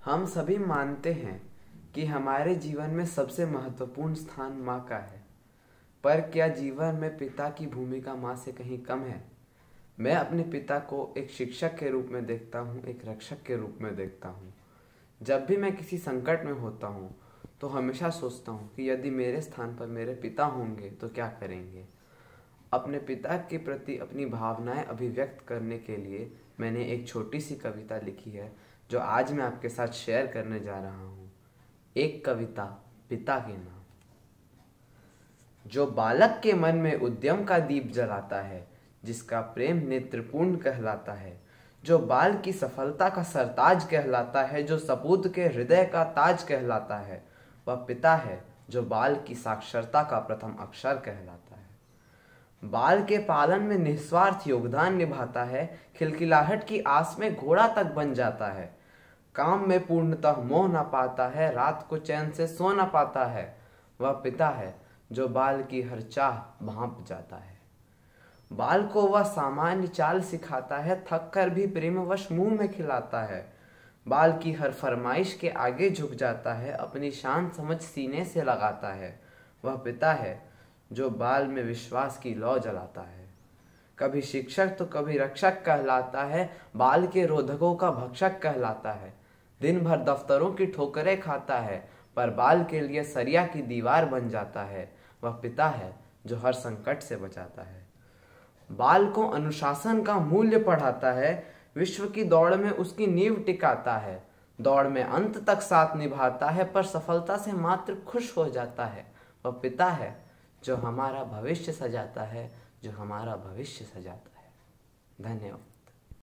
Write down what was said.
हम सभी मानते हैं कि हमारे जीवन में सबसे महत्वपूर्ण स्थान माँ का है, पर क्या जीवन में पिता की भूमिका माँ से कहीं कम है? मैं अपने पिता को एक शिक्षक के रूप में देखता हूँ, एक रक्षक के रूप में देखता हूँ। जब भी मैं किसी संकट में होता हूँ तो हमेशा सोचता हूँ कि यदि मेरे स्थान पर मेरे पिता होंगे तो क्या करेंगे। अपने पिता के प्रति अपनी भावनाएं अभिव्यक्त करने के लिए मैंने एक छोटी सी कविता लिखी है जो आज मैं आपके साथ शेयर करने जा रहा हूँ। एक कविता पिता के नाम। जो बालक के मन में उद्यम का दीप जलाता है, जिसका प्रेम नेत्रपूर्ण कहलाता है, जो बाल की सफलता का सरताज कहलाता है, जो सपूत के हृदय का ताज कहलाता है, वह पिता है जो बाल की साक्षरता का प्रथम अक्षर कहलाता है। बाल के पालन में निस्वार्थ योगदान निभाता है, खिलखिलाहट की आस में घोड़ा तक बन जाता है। काम में पूर्णतः मोह न पाता है, रात को चैन से सो न पाता है। वह पिता है जो बाल की हर चाह भांप जाता है। बाल को वह सामान्य चाल सिखाता है, थक कर भी प्रेमवश मुंह में खिलाता है। बाल की हर फरमाइश के आगे झुक जाता है, अपनी शान समझ सीने से लगाता है। वह पिता है जो बाल में विश्वास की लौ जलाता है। कभी शिक्षक तो कभी रक्षक कहलाता है, बाल के रोधकों का भक्षक कहलाता है। दिन भर दफ्तरों की ठोकरें खाता है, पर बाल के लिए सरिया की दीवार बन जाता है। वह पिता है जो हर संकट से बचाता है। बाल को अनुशासन का मूल्य पढ़ाता है, विश्व की दौड़ में उसकी नींव टिकाता है। दौड़ में अंत तक साथ निभाता है, पर सफलता से मात्र खुश हो जाता है। वह पिता है जो हमारा भविष्य सजाता है, जो हमारा भविष्य सजाता है। धन्यवाद।